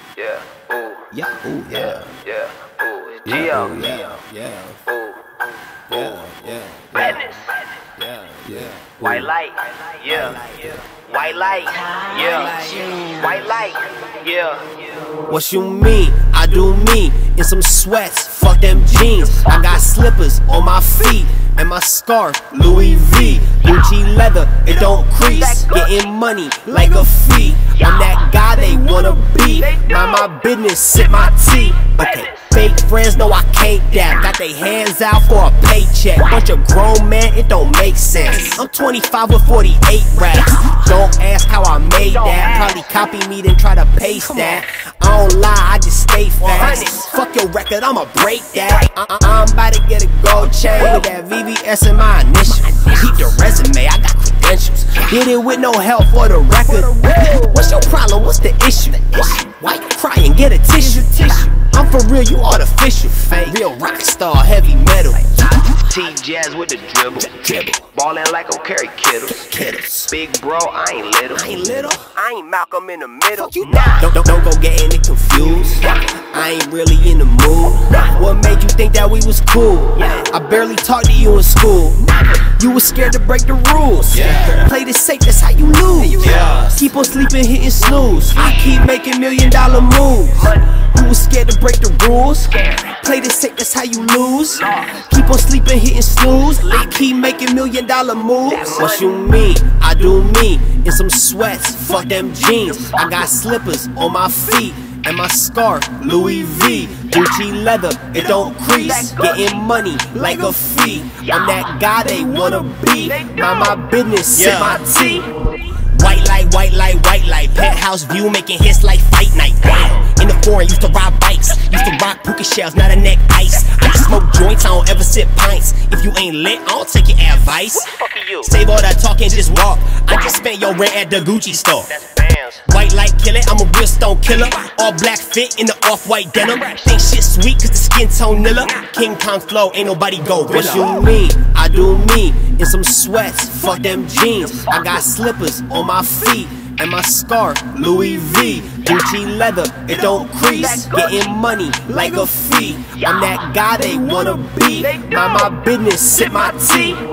Yeah, ooh, Yeah, ooh, yeah. yeah, ooh, it's Yeah, Gio. ooh, yeah, yeah. Ooh, Yeah, yeah, madness, yeah, yeah. white light, yeah, white light, yeah, white light, yeah. What you mean? I do me in some sweats, fuck them jeans. I got slippers on my feet and my scarf, Louis V. Gucci leather, it don't crease. Getting money like a fee. I'm that guy they wanna be. Mind my business, sip my tea. Okay, fake friends know I can't dap. Got they hands out for a paycheck. Bunch of grown men, it don't make sense. I'm 25 with 48 racks. Don't ask how I made that. Probably copy me then try to paste that. I don't lie, I just stay fast. Fuck your record, I'ma break that. I'm about to get a gold chain with that VVS in my initials. Keep the resume, I got credentials. Did it with no help for the record. What's your problem? What's the issue? Why you crying? Get a tissue. I'm for real, you artificial. Fake, real rock star, heavy metal. Ty Jamz with the dribble. Ballin' like I'm Kerry Kittles. Big bro, I ain't little. I ain't Malcolm in the middle. Don't go getting it confused. I ain't really in the mood. What made you think that we was cool? I barely talked to you in school. You was scared to break the rules. Play this safe, that's how you lose. Keep on sleeping, hitting snooze. I keep making $1 million moves. You was scared to break the rules. Play this safe, that's how you lose. Keep on sleeping, hitting snooze. I keep making $1 million moves. What you mean? I do me in some sweats, fuck them jeans. I got slippers on my feet and my scarf, Louis V. Gucci leather, it don't crease. Getting money like a fee. I'm that guy they wanna be. Mind my business, sip my tea. White light, white light, white light. Penthouse view, making hits like fight night. In the foreign, used to ride bikes. Used to rock puka shells, not a neck ice. I just smoke joints, I don't ever sip pints. If you ain't lit, I don't take your advice. Save all that talk and just walk. I just spent your rent at the Gucci store. White light kill it, I'm a real stone killer. All black fit in the off-white denim. Think shit sweet cause the skin tone nilla. King Kong flow, ain't nobody go. What you mean? I do me in some sweats, fuck them jeans. I got slippers on my feet and my scarf, Louis V. Gucci leather, it don't crease. Getting money like a fee. I'm that guy they wanna be. Mind my business, sip my tea.